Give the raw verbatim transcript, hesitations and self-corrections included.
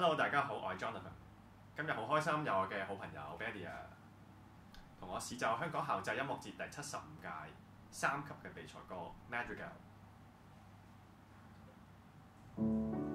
Hello，大家好，我係 Jonathan。今日好開心有我嘅好朋友 Betty 啊，同我試奏香港校際音樂節第七十五屆三級嘅比賽歌《Madrigal》。